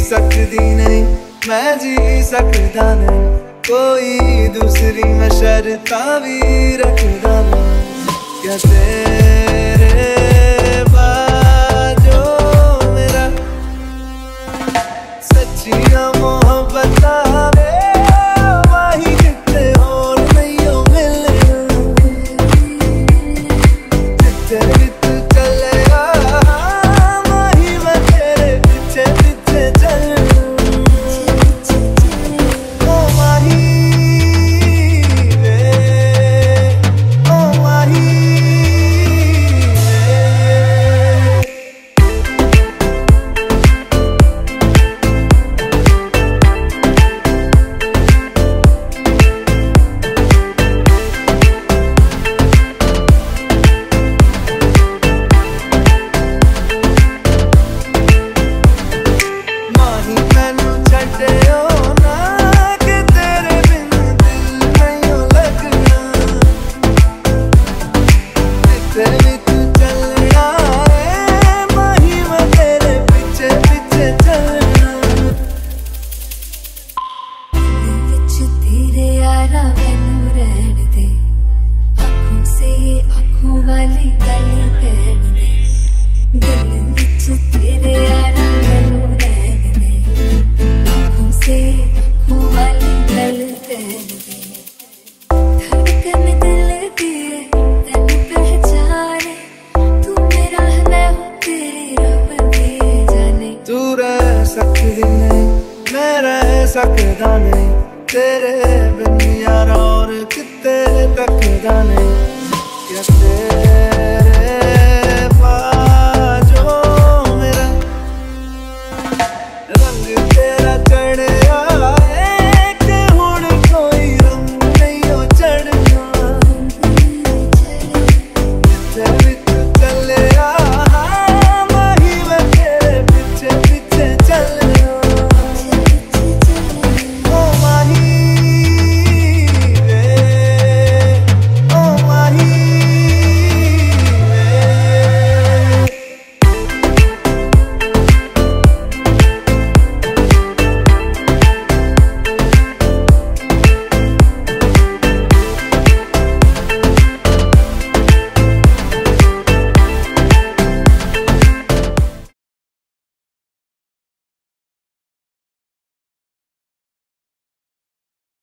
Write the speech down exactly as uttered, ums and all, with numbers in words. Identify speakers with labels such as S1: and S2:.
S1: सकती नहीं, मैं जी सकता नहीं, कोई दूसरी मैं शर्ता भी रखदा नहीं। क्या तेरे बाजो मेरा सच्चियां मोहब्बत माही कितने और नहीं हो मिले जितने सकदा नहीं, तेरे बिन यार और किते तकदा नहीं। क्या तेरे